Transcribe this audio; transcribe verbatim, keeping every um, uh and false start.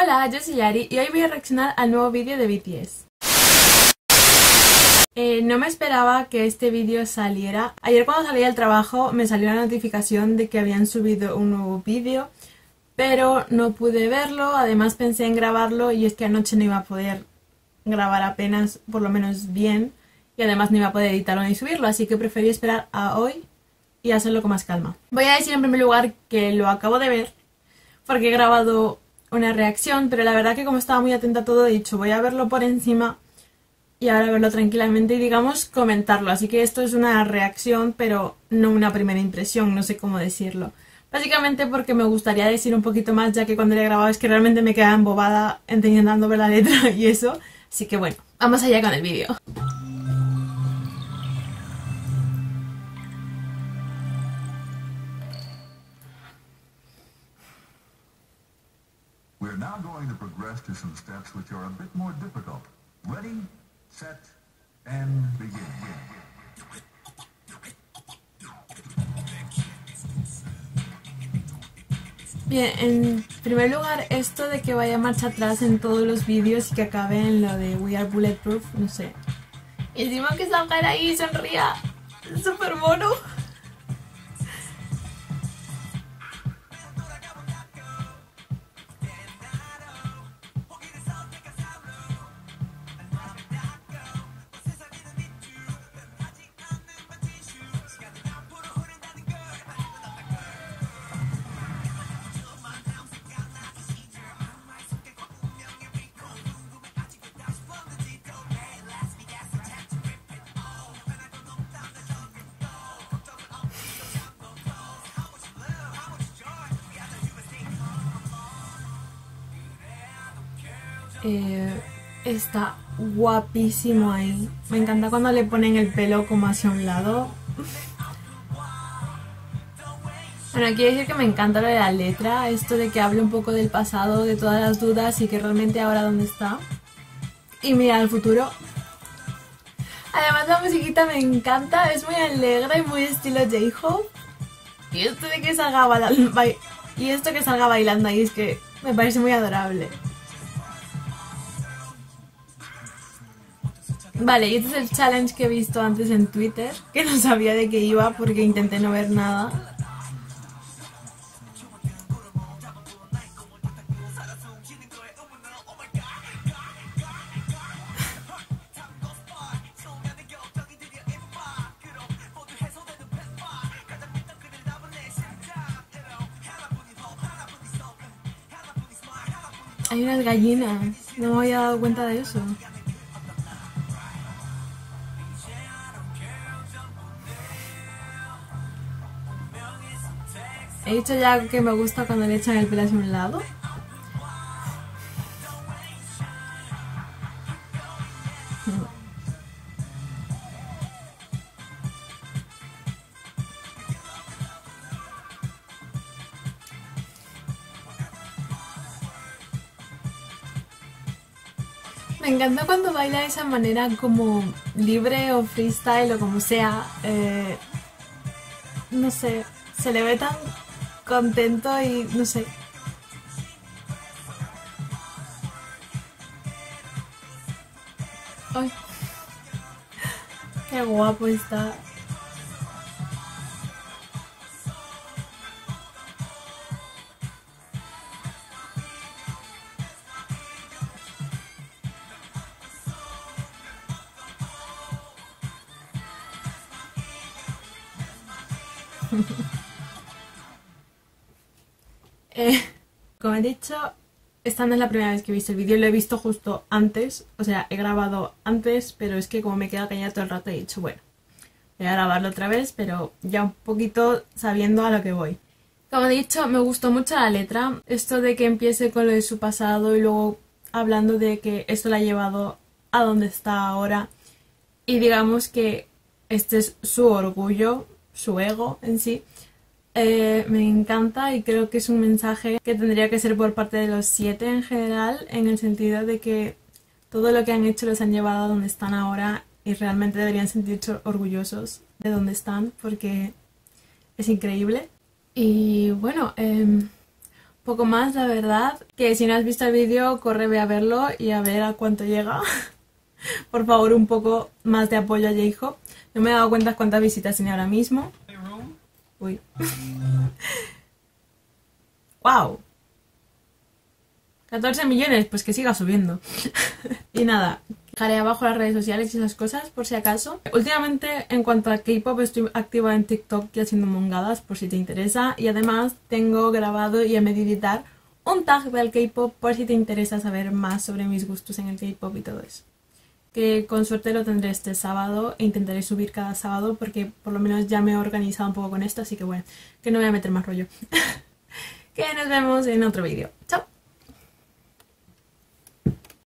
Hola, yo soy Yari y hoy voy a reaccionar al nuevo vídeo de B T S. Eh, no me esperaba que este vídeo saliera. Ayer cuando salí del trabajo me salió la notificación de que habían subido un nuevo vídeo, pero no pude verlo. Además pensé en grabarlo y es que anoche no iba a poder grabar apenas, por lo menos bien, y además no iba a poder editarlo ni subirlo, así que preferí esperar a hoy y hacerlo con más calma. Voy a decir en primer lugar que lo acabo de ver porque he grabado una reacción, pero la verdad que como estaba muy atenta a todo he dicho voy a verlo por encima y ahora verlo tranquilamente y digamos comentarlo, así que esto es una reacción pero no una primera impresión, no sé cómo decirlo. Básicamente porque me gustaría decir un poquito más, ya que cuando lo he grabado es que realmente me quedaba embobada intentando ver la letra y eso, así que bueno, vamos allá con el vídeo. We're now going to progress to some steps which are a bit more difficult. Ready, set, and begin. Bien, en primer lugar, esto de que vaya marcha atrás en todos los vídeos y que acabe en lo de We Are Bulletproof, no sé. Y encima que salga él ahí y sonría, es súper mono. Eh, está guapísimo ahí. Me encanta cuando le ponen el pelo como hacia un lado. Bueno, quiero decir que me encanta lo de la letra, esto de que hable un poco del pasado, de todas las dudas y que realmente ahora dónde está. Y mira al futuro. Además la musiquita me encanta, es muy alegre y muy estilo J-Hope. Y esto de que salga bailando, y esto que salga bailando ahí es que me parece muy adorable. Vale, y este es el challenge que he visto antes en Twitter, que no sabía de qué iba porque intenté no ver nada. Hay unas gallinas, no me había dado cuenta de eso. He dicho ya que me gusta cuando le echan el pelo hacia un lado. Me encanta cuando baila de esa manera como libre o freestyle o como sea. Eh, no sé, se le ve tan contento y no sé. Ay, qué guapo está. eh, como he dicho, esta no es la primera vez que he visto el vídeo, lo he visto justo antes, o sea, he grabado antes, pero es que como me queda callada todo el rato he dicho, bueno, voy a grabarlo otra vez, pero ya un poquito sabiendo a lo que voy. Como he dicho, me gustó mucho la letra, esto de que empiece con lo de su pasado y luego hablando de que esto la ha llevado a donde está ahora y digamos que este es su orgullo, su ego en sí. Eh, me encanta y creo que es un mensaje que tendría que ser por parte de los siete en general, en el sentido de que todo lo que han hecho los han llevado a donde están ahora y realmente deberían sentirse orgullosos de donde están porque es increíble. Y bueno, eh, Poco más, la verdad, que si no has visto el vídeo, corre, ve a verlo y a ver a cuánto llega. Por favor, un poco más de apoyo a J-Hope. No me he dado cuenta cuántas visitas tiene ahora mismo. Uy. ¡Wow! catorce millones, pues que siga subiendo. Y nada, dejaré abajo las redes sociales y esas cosas por si acaso. Últimamente, en cuanto a K-pop, estoy activa en TikTok y haciendo mongadas por si te interesa. Y además tengo grabado y en medio de editar un tag del K-pop por si te interesa saber más sobre mis gustos en el K-pop y todo eso. Que con suerte lo tendré este sábado e intentaré subir cada sábado porque por lo menos ya me he organizado un poco con esto, así que bueno, que no me voy a meter más rollo. Que nos vemos en otro vídeo. ¡Chao!